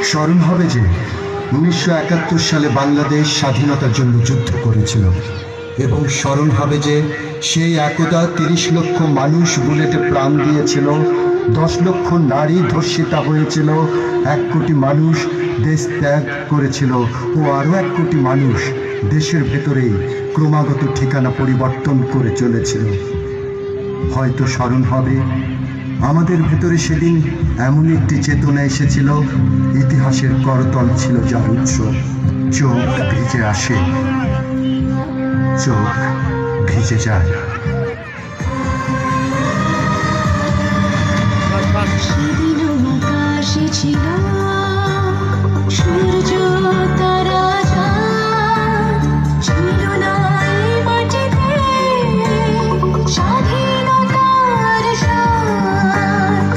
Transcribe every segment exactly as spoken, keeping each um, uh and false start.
স্মরণ হবে যে উনিশশো একাত্তর সালে বাংলাদেশ স্বাধীনতার জন্য যুদ্ধ করেছিল, এবং স্মরণ হবে যে সেই একদা তিরিশ লক্ষ মানুষ বুলেটে প্রাণ দিয়েছিল, দশ লক্ষ নারী ধর্ষিতা হয়েছিল, এক কোটি মানুষ দেশ ত্যাগ করেছিল ও আরও এক কোটি মানুষ দেশের ভেতরেই ক্রমাগত ঠিকানা পরিবর্তন করে চলেছিল। হয়তো স্মরণ হবে আমাদের ভেতরে সেদিন এমন একটি চেতনা এসেছিল, ইতিহাসের করতল ছিল যার উৎস। চোখ ভিজে আসে, চোখ ভিজে যায়। সেদিন আকাশে ছিল সূর্য তারা, ছিল না এই মাটিতে স্বাধীনতার স্বাদ।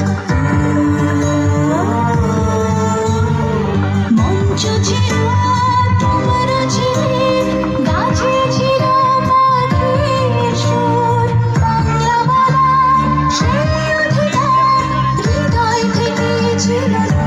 মঞ্চ ছিল তোমার ছিলে, গাছে ছিল পাখির সুর, বাংলা বলা সেই অধিকার হৃদয় থেকে ছিল না।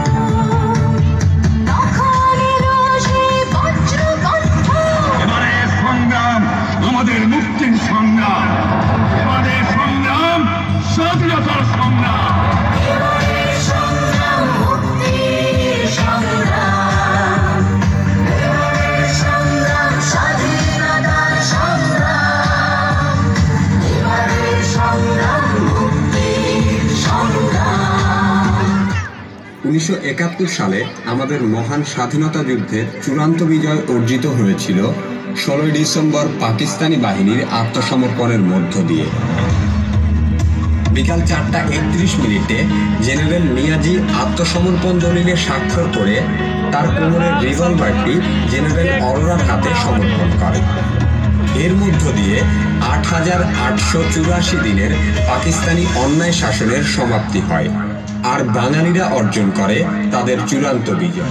তখন এলো সেই বজ্রকণ্ঠ, এবারে সংগ্রাম আমাদের মুক্তির সংগ্রাম, এবারে সংগ্রাম স্বাধীনতার সংগ্রাম। এবারে সংগ্রাম মুক্তির সংগ্রাম, এবারে সংগ্রাম স্বাধীনতার সংগ্রাম, এবারে সংগ্রাম মুক্তির সংগ্রাম। উনিশশো একাত্তর সালে আমাদের মহান স্বাধীনতা যুদ্ধের চূড়ান্ত বিজয় অর্জিত হয়েছিল ষোলোই ডিসেম্বর পাকিস্তানি বাহিনীর আত্মসমর্পণের মধ্য দিয়ে। বিকাল চারটা একত্রিশ মিনিটে জেনারেল নিয়াজি আত্মসমর্পণ দলিলে স্বাক্ষর করে তার কোমরের রিভলভারটি জেনারেল অরোরার হাতে সমর্পণ করে। এর মধ্য দিয়ে আট হাজার আটশো চুরাশি দিনের পাকিস্তানি অন্যায় শাসনের সমাপ্তি হয়, আর বাঙালিরা অর্জন করে তাদের চূড়ান্ত বিজয়।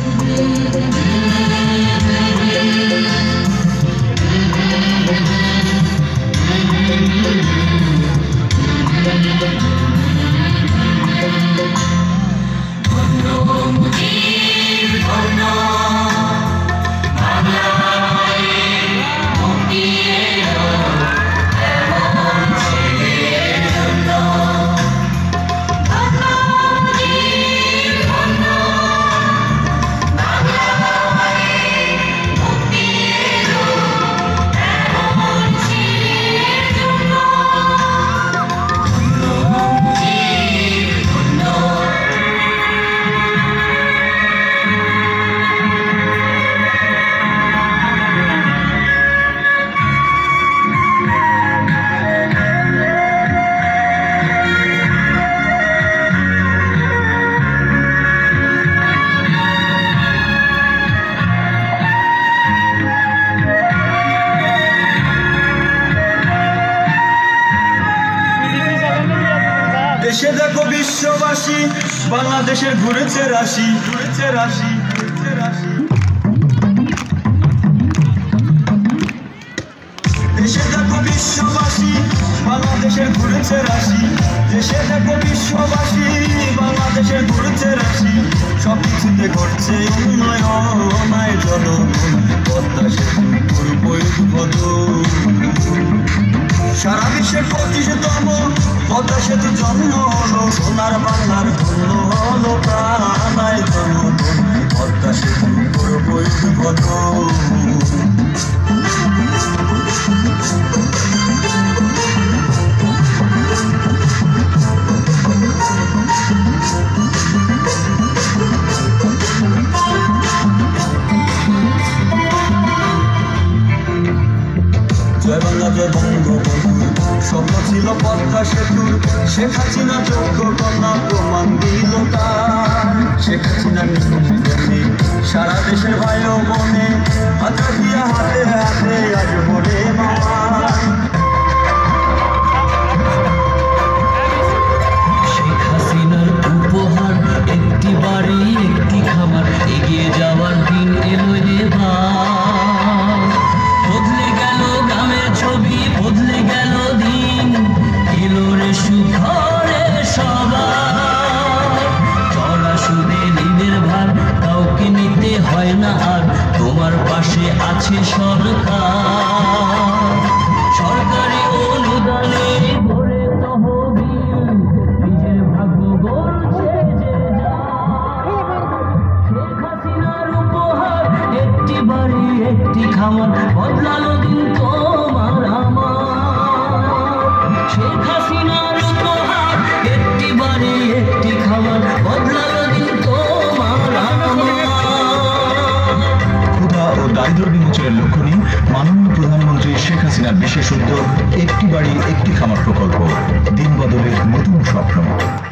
দেশে দেখো বিশ্ববাসী, বাংলাদেশের ঘুরেছে রাশি, ঘুরেছে রাশি, ঘুরেছে রাশি। দেশে দেখো বিশ্ববাসী, বাংলাদেশের ঘুরেছে রাশি, দেশে দেখো বিশ্ববাসী, বাংলাদেশের ঘুরেছে রাশি। সব কিছুতে ঘটছে উন্নয়ন, জনগণ পদ্মা সেতু পুরোপুরি উদ্বোধন। সারা বিশ্বের পঁচিশতম পদ্মা সেতু জন্ম হলো, সোনার বাংলার ধন্য হলো প্রাণায় জনগণ পদ্মা সেতু পুরোপুরি উদ্বোধন। জয় বাংলা জয় বঙ্গবন্ধু, স্বপ্ন ছিল পদ্মা সেতুর, শেখ হাসিনা যোগ্য কন্যা প্রমাণ দিল তার। শেখ হাসিনা নির্বাচনে সারা দেশের ভাই ও বোনে হাতে দিয়া হাতে হাতে আজ বলে মামা। শেখ হাসিনার উপহার একটি বাড়ি একটি খামার, এগিয়ে যাওয়ার দিন এলো এবার। বদলে গেল গ্রামের ছবি, বদলে গেল দিন, এলো রে সুখরে সবার। চড়া সুদে ঋণের ভার কাউকে চালাচ্ছে সরকার। সরকারি অনুদানে গড়ে তহবিল, নিজের ভাগ্য গড়ছে যে যার। শেখ হাসিনার উপহার একটি বাড়ি একটি খামার, বদলালো দিন তোমার আমার। শেখ হাসিনার উপহার একটি বাড়ি একটি খামার, বদলালো দিন তোমার আমার। ক্ষুধা ও দারিদ্র বিমোচনের লক্ষ্য নিয়ে মাননীয় প্রধানমন্ত্রী শেখ হাসিনার বিশেষ উদ্যোগ একটি বাড়ি একটি খামার প্রকল্প, দিন বদলের নতুন স্বপ্ন।